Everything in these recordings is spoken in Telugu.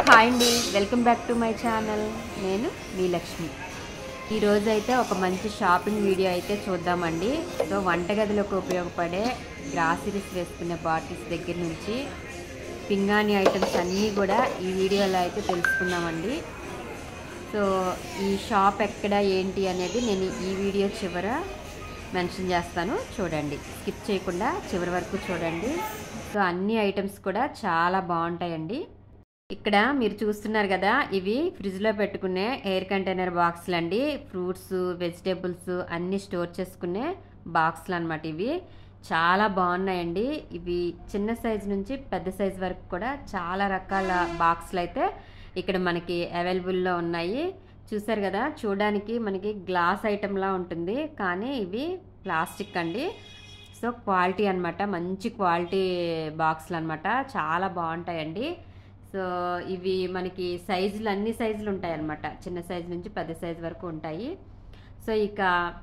హాయ్ అండి, welcome back to my channel. నేను మీ లక్ష్మి. ఈరోజు అయితే ఒక మంచి షాపింగ్ వీడియో అయితే చూద్దామండి. సో వంటగదిలోకి ఉపయోగపడే గ్రాసరీస్ వేసుకునే బాటిల్స్ దగ్గర నుంచి పింగాణి ఐటమ్స్ అన్నీ కూడా ఈ వీడియోలో అయితే తెలుసుకుందామండి. సో ఈ షాప్ ఎక్కడ ఏంటి అనేది నేను ఈ వీడియో చివర మెన్షన్ చేస్తాను, చూడండి, స్కిప్ చేయకుండా చివరి వరకు చూడండి. సో అన్ని ఐటమ్స్ కూడా చాలా బాగుంటాయండి. ఇక్కడ మీరు చూస్తున్నారు కదా, ఇవి ఫ్రిడ్జ్లో పెట్టుకునే ఎయిర్ కంటైనర్ బాక్సులు అండి. ఫ్రూట్స్, వెజిటేబుల్స్ అన్నీ స్టోర్ చేసుకునే బాక్సులు అనమాట. ఇవి చాలా బాగున్నాయండి. ఇవి చిన్న సైజు నుంచి పెద్ద సైజు వరకు కూడా చాలా రకాల బాక్సులు అయితే ఇక్కడ మనకి అవైలబుల్లో ఉన్నాయి. చూసారు కదా, చూడడానికి మనకి గ్లాస్ ఐటెంలా ఉంటుంది, కానీ ఇవి ప్లాస్టిక్ అండి. సో క్వాలిటీ అనమాట, మంచి క్వాలిటీ బాక్సులు అనమాట, చాలా బాగుంటాయండి. సో ఇవి మనకి సైజులు అన్ని సైజులు ఉంటాయి అన్నమాట, చిన్న సైజు నుంచి పెద్ద సైజు వరకు ఉంటాయి. సో ఇక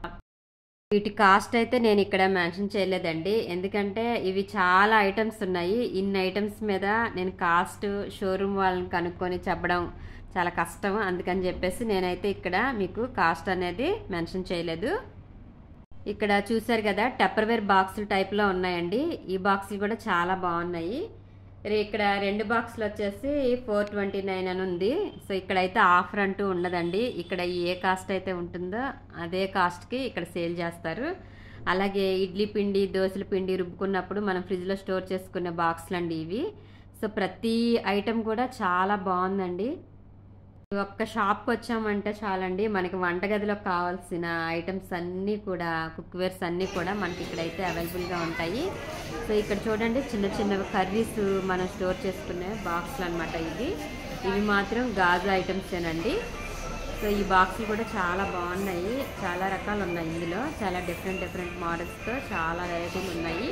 వీటి కాస్ట్ అయితే నేను ఇక్కడ మెన్షన్ చేయలేదండి, ఎందుకంటే ఇవి చాలా ఐటమ్స్ ఉన్నాయి. ఇన్ని ఐటమ్స్ మీద నేను కాస్ట్ షోరూమ్ వాళ్ళని కనుక్కొని చెప్పడం చాలా కష్టం, అందుకని చెప్పేసి నేనైతే ఇక్కడ మీకు కాస్ట్ అనేది మెన్షన్ చేయలేదు. ఇక్కడ చూసారు కదా, టప్పర్వేర్ బాక్సులు టైప్లో ఉన్నాయండి. ఈ బాక్సులు కూడా చాలా బాగున్నాయి. ఇక్కడ రెండు బాక్సులు వచ్చేసి 429 అని ఉంది. సో ఇక్కడైతే ఆఫర్ అంటూ ఉండదండి. ఇక్కడ ఏ కాస్ట్ అయితే ఉంటుందో అదే కాస్ట్కి ఇక్కడ సేల్ చేస్తారు. అలాగే ఇడ్లీ పిండి, దోశల పిండి రుబ్బుకున్నప్పుడు మనం ఫ్రిడ్జ్లో స్టోర్ చేసుకునే బాక్సులు అండి ఇవి. సో ప్రతి ఐటెం కూడా చాలా బాగుందండి. ఒక్క షాప్కి వచ్చామంటే చాలండి, మనకి వంటగదిలో కావాల్సిన ఐటమ్స్ అన్నీ కూడా, కుక్వేర్స్ అన్నీ కూడా మనకి ఇక్కడైతే అవైలబుల్గా ఉంటాయి. సో ఇక్కడ చూడండి, చిన్న చిన్న కర్రీస్ మనం స్టోర్ చేసుకునే బాక్సులు అనమాట ఇవి మాత్రం గాజు ఐటమ్సేనండి. సో ఈ బాక్సులు కూడా చాలా బాగున్నాయి, చాలా రకాలు ఉన్నాయి ఇందులో, చాలా డిఫరెంట్ మోడల్స్తో చాలా వెరైటీలు ఉన్నాయి.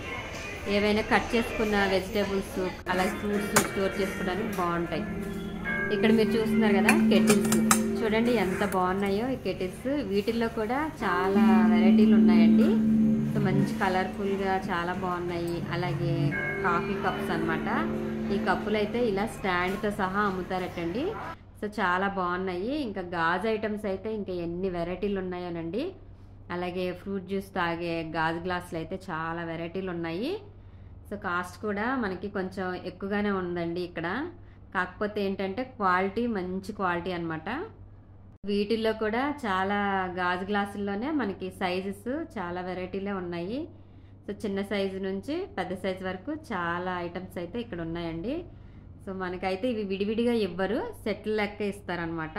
ఏవైనా కట్ చేసుకున్న వెజిటేబుల్స్ అలాగే ఫ్రూట్స్ స్టోర్ చేసుకోవడానికి బాగుంటాయి. ఇక్కడ మీరు చూస్తున్నారు కదా, కెటిల్స్ చూడండి ఎంత బాగున్నాయో ఈ కెటిల్స్. వీటిల్లో కూడా చాలా వెరైటీలు ఉన్నాయండి. సో మంచి కలర్ఫుల్గా చాలా బాగున్నాయి. అలాగే కాఫీ కప్స్ అనమాట. ఈ కప్పులు అయితే ఇలా స్టాండ్తో సహా అమ్ముతారటండి. సో చాలా బాగున్నాయి. ఇంకా గాజు ఐటమ్స్ అయితే ఇంకా ఎన్ని వెరైటీలు ఉన్నాయోనండి. అలాగే ఫ్రూట్ జ్యూస్ తాగే గాజు గ్లాసులు అయితే చాలా వెరైటీలు ఉన్నాయి. సో కాస్ట్ కూడా మనకి కొంచెం ఎక్కువగానే ఉందండి ఇక్కడ. కాకపోతే ఏంటంటే క్వాలిటీ మంచి క్వాలిటీ అనమాట. వీటిల్లో కూడా చాలా గాజు గ్లాసుల్లోనే మనకి సైజెస్ చాలా వెరైటీలే ఉన్నాయి. సో చిన్న సైజు నుంచి పెద్ద సైజు వరకు చాలా ఐటమ్స్ అయితే ఇక్కడ ఉన్నాయండి. సో మనకైతే ఇవి విడివిడిగా ఇవ్వరు, సెట్లు లెక్క ఇస్తారనమాట.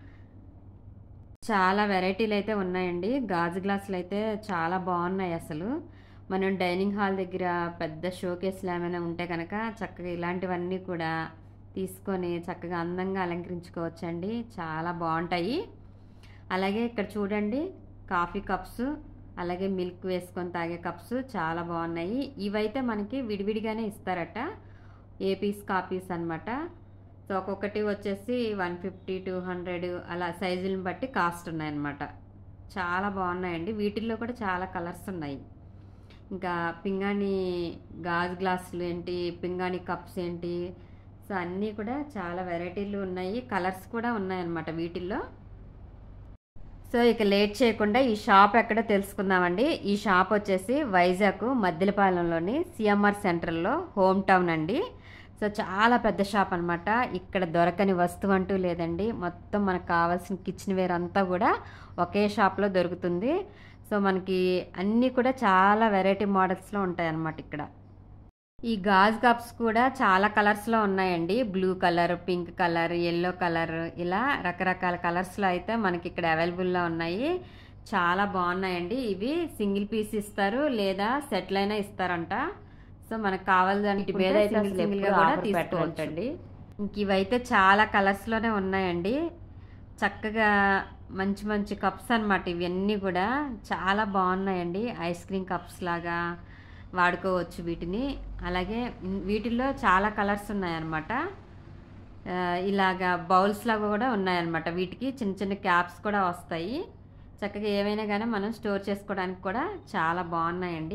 చాలా వెరైటీలు అయితే ఉన్నాయండి. గాజు గ్లాసులు అయితే చాలా బాగున్నాయి అసలు. మనం డైనింగ్ హాల్ దగ్గర పెద్ద షోకేస్లు ఏమైనా ఉంటే కనుక చక్కగా ఇలాంటివన్నీ కూడా తీసుకొని చక్కగా అందంగా అలంకరించుకోవచ్చండి, చాలా బాగుంటాయి. అలాగే ఇక్కడ చూడండి, కాఫీ కప్స్, అలాగే మిల్క్ వేసుకొని తాగే కప్స్ చాలా బాగున్నాయి. ఇవైతే మనకి విడివిడిగానే ఇస్తారట, ఏపీస్ కాపీస్ అనమాట. సో ఒక్కొక్కటి వచ్చేసి 150, 200 అలా సైజులను బట్టి కాస్ట్ ఉన్నాయన్నమాట. చాలా బాగున్నాయండి. వీటిల్లో కూడా చాలా కలర్స్ ఉన్నాయి. ఇంకా పింగాణి గాజు గ్లాసులు ఏంటి, పింగాణి కప్స్ ఏంటి, సో అన్నీ కూడా చాలా వెరైటీలు ఉన్నాయి, కలర్స్ కూడా ఉన్నాయన్నమాట వీటిల్లో. సో ఇక లేట్ చేయకుండా ఈ షాప్ ఎక్కడ తెలుసుకుందామండి. ఈ షాప్ వచ్చేసి వైజాగ్ మద్దిలపాలెంలోని సిఎంఆర్ సెంటర్లో హోమ్ టౌన్ అండి. సో చాలా పెద్ద షాప్ అనమాట. ఇక్కడ దొరకని వస్తువు అంటూ లేదండి. మొత్తం మనకు కావాల్సిన కిచెన్ వేర్ అంతా కూడా ఒకే షాప్లో దొరుకుతుంది. సో మనకి అన్నీ కూడా చాలా వెరైటీ మోడల్స్లో ఉంటాయి అన్నమాట ఇక్కడ. ఈ గాజు కప్స్ కూడా చాలా కలర్స్లో ఉన్నాయండి. Blue colour, pink colour, yellow colour, ఇలా రకరకాల కలర్స్లో అయితే మనకి ఇక్కడ అవైలబుల్లో ఉన్నాయి. చాలా బాగున్నాయండి. ఇవి సింగిల్ పీస్ ఇస్తారు లేదా సెట్లు అయినా ఇస్తారంట. సో మనకు కావాలంటే సింగిల్గా కూడా తీసుకోవచ్చండి. ఇంక ఇవైతే చాలా కలర్స్లోనే ఉన్నాయండి. చక్కగా మంచి మంచి కప్స్ అనమాట. ఇవన్నీ కూడా చాలా బాగున్నాయండి. ఐస్ క్రీమ్ కప్స్ లాగా వాడుకోవచ్చు వీటిని. అలాగే వీటిల్లో చాలా కలర్స్ ఉన్నాయన్నమాట. ఇలాగా బౌల్స్ లాగా కూడా ఉన్నాయన్నమాట. వీటికి చిన్న చిన్న క్యాప్స్ కూడా వస్తాయి. చక్కగా ఏవైనా కానీ మనం స్టోర్ చేసుకోవడానికి కూడా చాలా బాగున్నాయండి.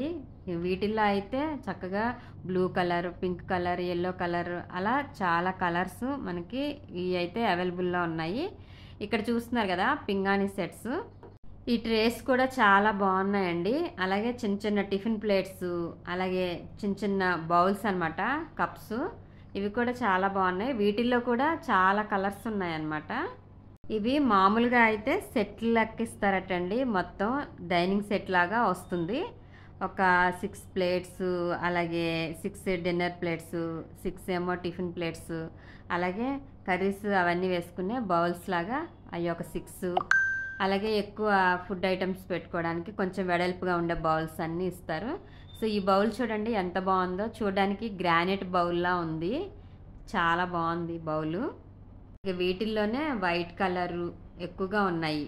వీటిల్లో అయితే చక్కగా blue colour, pink colour, yellow colour అలా చాలా కలర్స్ మనకి ఇవి అయితే అవైలబుల్లో ఉన్నాయి. ఇక్కడ చూస్తున్నారు కదా పింగాణి సెట్స్. ఈ ట్రేస్ కూడా చాలా బాగున్నాయండి. అలాగే చిన్న చిన్న టిఫిన్ ప్లేట్స్, అలాగే చిన్న చిన్న బౌల్స్ అనమాట, కప్స్, ఇవి కూడా చాలా బాగున్నాయి. వీటిల్లో కూడా చాలా కలర్స్ ఉన్నాయన్నమాట. ఇవి మామూలుగా అయితే సెట్లు లెక్కిస్తారటండి. మొత్తం డైనింగ్ సెట్ లాగా వస్తుంది. ఒక 6 ప్లేట్స్, అలాగే 6 డిన్నర్ ప్లేట్స్, 6 ఏమో టిఫిన్ ప్లేట్స్, అలాగే కర్రీస్ అవన్నీ వేసుకునే బౌల్స్ లాగా అవి ఒక 6, అలాగే ఎక్కువ ఫుడ్ ఐటమ్స్ పెట్టుకోవడానికి కొంచెం వెడల్పుగా ఉండే బౌల్స్ అన్నీ ఇస్తారు. సో ఈ బౌల్ చూడండి ఎంత బాగుందో, చూడడానికి గ్రానైట్ బౌల్లా ఉంది. చాలా బాగుంది బౌలు. ఇక వీటిల్లోనే వైట్ కలరు ఎక్కువగా ఉన్నాయి.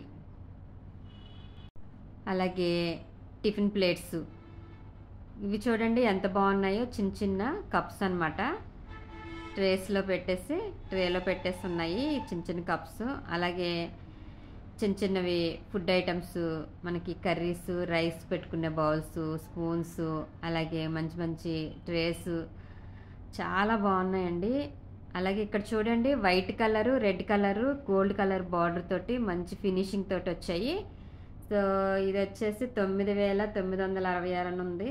అలాగే టిఫిన్ ప్లేట్స్ ఇవి చూడండి ఎంత బాగున్నాయో, చిన్న చిన్న కప్స్ అనమాట. ట్రేలో పెట్టేసి ఉన్నాయి చిన్న చిన్న కప్స్. అలాగే చిన్న చిన్నవి ఫుడ్ ఐటమ్స్, మనకి కర్రీస్, రైస్ పెట్టుకునే బౌల్స్, స్పూన్స్, అలాగే మంచి మంచి ట్రేస్ చాలా బాగున్నాయండి. అలాగే ఇక్కడ చూడండి white colour, red colour, gold colour border తోటి మంచి ఫినిషింగ్ తోటి వచ్చాయి. సో ఇది వచ్చేసి 9,966 అని ఉంది,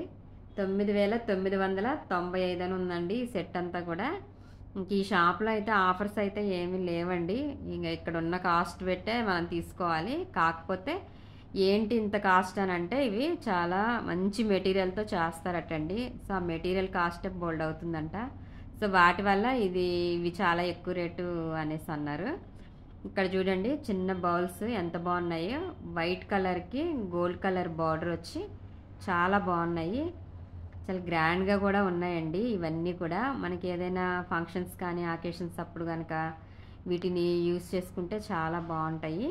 9,995 అని ఉందండి ఈ సెట్ అంతా కూడా. ఇంక ఈ షాప్లో అయితే ఆఫర్స్ అయితే ఏమీ లేవండి. ఇంకా ఇక్కడ ఉన్న కాస్ట్ పెట్టే మనం తీసుకోవాలి. కాకపోతే ఏంటి ఇంత కాస్ట్ అని అంటే, ఇవి చాలా మంచి మెటీరియల్తో చేస్తారటండి. సో ఆ మెటీరియల్ కాస్ట్ బోల్డ్ అవుతుందంట. సో వాటి వల్ల ఇవి చాలా ఎక్కువ రేటు అనేసి అన్నారు. ఇక్కడ చూడండి చిన్న బౌల్స్ ఎంత బాగున్నాయో, వైట్ కలర్కి గోల్డ్ కలర్ బార్డర్ వచ్చి చాలా బాగున్నాయి. చాలా గ్రాండ్గా కూడా ఉన్నాయండి. ఇవన్నీ కూడా మనకి ఏదైనా ఫంక్షన్స్ కానీ అకేషన్స్ అప్పుడు కనుక వీటిని యూజ్ చేసుకుంటే చాలా బాగుంటాయి.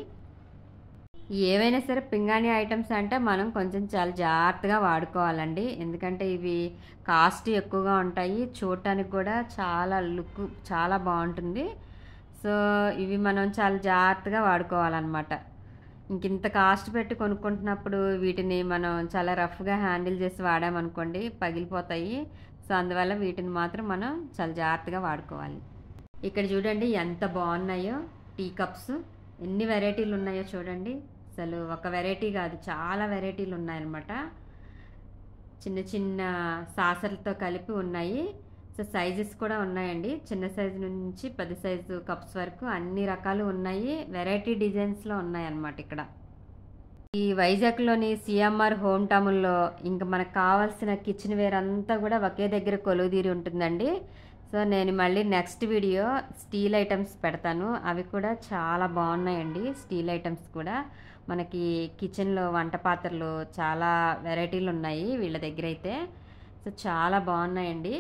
ఏవైనా సరే పింగాణి ఐటమ్స్ అంటే మనం కొంచెం చాలా జాగ్రత్తగా వాడుకోవాలండి. ఎందుకంటే ఇవి కాస్ట్ ఎక్కువగా ఉంటాయి, చూడటానికి కూడా చాలా లుక్ చాలా బాగుంటుంది. సో ఇవి మనం చాలా జాగ్రత్తగా వాడుకోవాలన్నమాట. ఇంత కాస్ట్ పెట్టి కొనుక్కుంటున్నప్పుడు వీటిని మనం చాలా రఫ్గా హ్యాండిల్ చేసి వాడామనుకోండి పగిలిపోతాయి. సో అందువల్ల వీటిని మాత్రం మనం చాలా జాగ్రత్తగా వాడుకోవాలి. ఇక్కడ చూడండి ఎంత బాగున్నాయో టీ కప్స్, ఎన్ని వెరైటీలు ఉన్నాయో చూడండి. అసలు ఒక వెరైటీ కాదు, చాలా వెరైటీలు ఉన్నాయన్నమాట. చిన్న చిన్న సాసర్లతో కలిపి ఉన్నాయి. సో సైజెస్ కూడా ఉన్నాయండి, చిన్న సైజు నుంచి పెద్ద సైజు కప్స్ వరకు అన్ని రకాలు ఉన్నాయి. వెరైటీ డిజైన్స్లో ఉన్నాయన్నమాట. ఇక్కడ ఈ వైజాగ్లోని సిఎంఆర్ హోమ్ టౌన్లో ఇంకా మనకు కావాల్సిన కిచెన్ వేర్ అంతా కూడా ఒకే దగ్గర కొలువుదీరి ఉంటుందండి. సో నేను మళ్ళీ నెక్స్ట్ వీడియో స్టీల్ ఐటమ్స్ పెడతాను. అవి కూడా చాలా బాగున్నాయండి. స్టీల్ ఐటమ్స్ కూడా మనకి కిచెన్లో వంట పాత్రలు చాలా వెరైటీలు ఉన్నాయి వీళ్ళ దగ్గర అయితే. సో చాలా బాగున్నాయండి.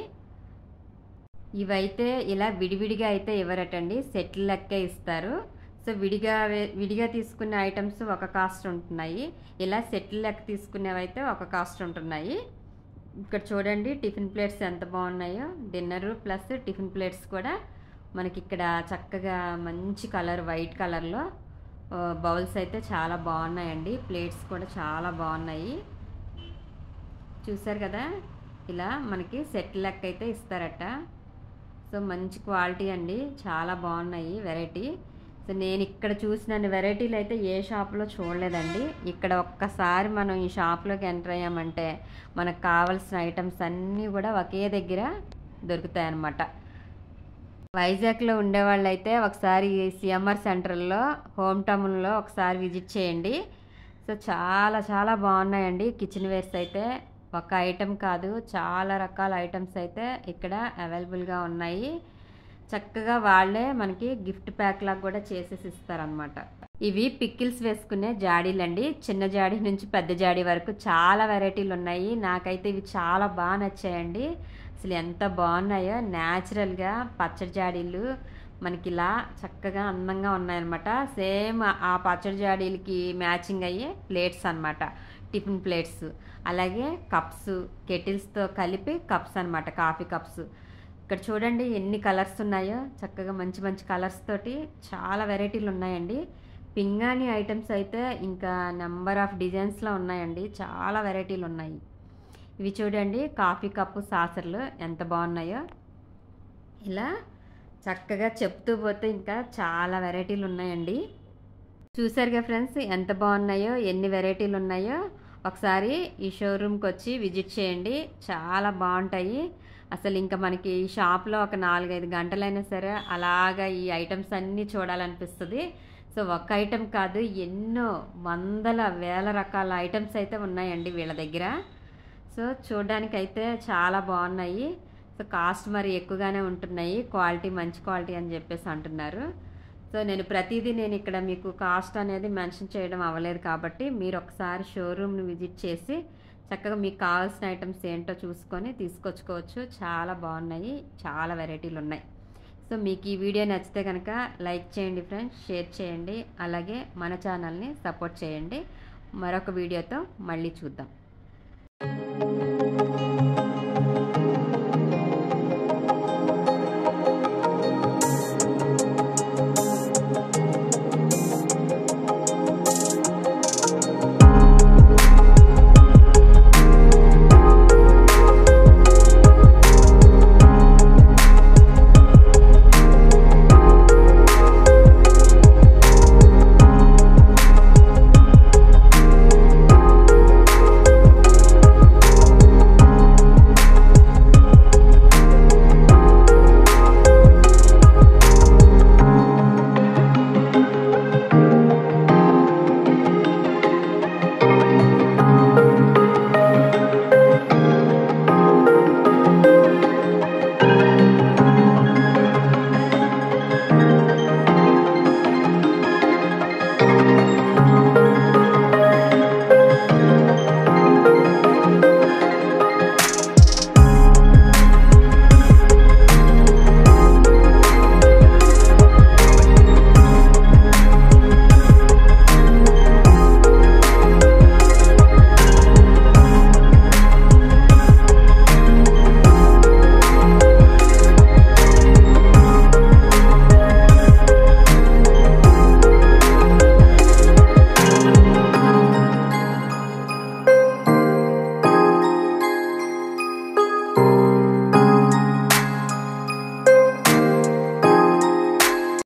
ఇవైతే ఇలా విడివిడిగా అయితే ఇవ్వరటండి, సెట్లు లెక్కే ఇస్తారు. సో విడిగా తీసుకునే ఐటమ్స్ ఒక కాస్ట్ ఉంటున్నాయి, ఇలా సెట్లు లెక్క తీసుకునేవైతే ఒక కాస్ట్ ఉంటున్నాయి. ఇక్కడ చూడండి టిఫిన్ ప్లేట్స్ ఎంత బాగున్నాయో, డిన్నర్ ప్లస్ టిఫిన్ ప్లేట్స్ కూడా మనకి ఇక్కడ చక్కగా మంచి కలర్ వైట్ కలర్లో బౌల్స్ అయితే చాలా బాగున్నాయండి. ప్లేట్స్ కూడా చాలా బాగున్నాయి. చూసారు కదా, ఇలా మనకి సెట్ లెక్క అయితే ఇస్తారట. సో మంచి క్వాలిటీ అండి, చాలా బాగున్నాయి వెరైటీ. సో నేను ఇక్కడ చూసిన వెరైటీలు అయితే ఏ షాప్లో చూడలేదండి. ఇక్కడ ఒక్కసారి మనం ఈ షాప్లోకి ఎంటర్ అయ్యామంటే మనకు కావాల్సిన ఐటమ్స్ అన్నీ కూడా ఒకే దగ్గర దొరుకుతాయి అన్నమాట. వైజాగ్లో ఉండేవాళ్ళు అయితే ఒకసారి సిఎంఆర్ సెంటర్లో హోమ్ టౌన్లో ఒకసారి విజిట్ చేయండి. సో చాలా చాలా బాగున్నాయండి కిచెన్ వేర్స్ అయితే. ఒక ఐటెం కాదు, చాలా రకాల ఐటమ్స్ అయితే ఇక్కడ అవైలబుల్గా ఉన్నాయి. చక్కగా వాళ్ళే మనకి గిఫ్ట్ ప్యాక్ లాగా కూడా చేసేసి ఇస్తారనమాట. ఇవి పిక్కిల్స్ వేసుకునే జాడీలండి, చిన్న జాడీ నుంచి పెద్ద జాడీ వరకు చాలా వెరైటీలు ఉన్నాయి. నాకైతే ఇవి చాలా బాగా నచ్చాయండి. అసలు ఎంత బాగున్నాయో, న్యాచురల్గా పచ్చడి జాడీలు మనకి ఇలా చక్కగా అందంగా ఉన్నాయన్నమాట. సేమ్ ఆ పచ్చడి జాడీలకి మ్యాచింగ్ అయ్యే ప్లేట్స్ అన్నమాట, టిఫిన్ ప్లేట్స్. అలాగే కప్స్, కెటిల్స్తో కలిపి కప్స్ అన్నమాట, కాఫీ కప్స్. ఇక్కడ చూడండి ఎన్ని కలర్స్ ఉన్నాయో, చక్కగా మంచి మంచి కలర్స్ తోటి చాలా వెరైటీలు ఉన్నాయండి. పింగాణి ఐటమ్స్ అయితే ఇంకా నెంబర్ ఆఫ్ డిజైన్స్లో ఉన్నాయండి, చాలా వెరైటీలు ఉన్నాయి. ఇవి చూడండి కాఫీ కప్పు సాసర్లు ఎంత బాగున్నాయో. ఇలా చక్కగా చెప్తూ పోతే ఇంకా చాలా వెరైటీలు ఉన్నాయండి. చూసారుగా ఫ్రెండ్స్ ఎంత బాగున్నాయో, ఎన్ని వెరైటీలు ఉన్నాయో. ఒకసారి ఈ షోరూమ్కి వచ్చి విజిట్ చేయండి, చాలా బాగుంటాయి. అసలు ఇంకా మనకి ఈ షాప్లో ఒక 4-5 గంటలైనా సరే అలాగా ఈ ఐటమ్స్ అన్నీ చూడాలనిపిస్తుంది. సో ఒక్క ఐటెం కాదు, ఎన్నో వందల వేల రకాల ఐటమ్స్ అయితే ఉన్నాయండి వీళ్ళ దగ్గర. సో చూడడానికి అయితే చాలా బాగున్నాయి. సో కాస్ట్ మరి ఎక్కువగానే ఉంటున్నాయి, క్వాలిటీ మంచి క్వాలిటీ అని చెప్పేసి అంటున్నారు. సో నేను ఇక్కడ మీకు కాస్ట్ అనేది మెన్షన్ చేయడం అవ్వలేదు కాబట్టి మీరు ఒకసారి షోరూమ్ని విజిట్ చేసి చక్కగా మీకు కావాల్సిన ఐటమ్స్ ఏంటో చూసుకొని తీసుకొచ్చుకోవచ్చు. చాలా బాగున్నాయి, చాలా వెరైటీలు ఉన్నాయి. సో మీకు ఈ వీడియో నచ్చితే కనుక లైక్ చేయండి ఫ్రెండ్స్, షేర్ చేయండి, అలాగే మన ఛానల్ని సపోర్ట్ చేయండి. మరొక వీడియోతో మళ్ళీ చూద్దాం.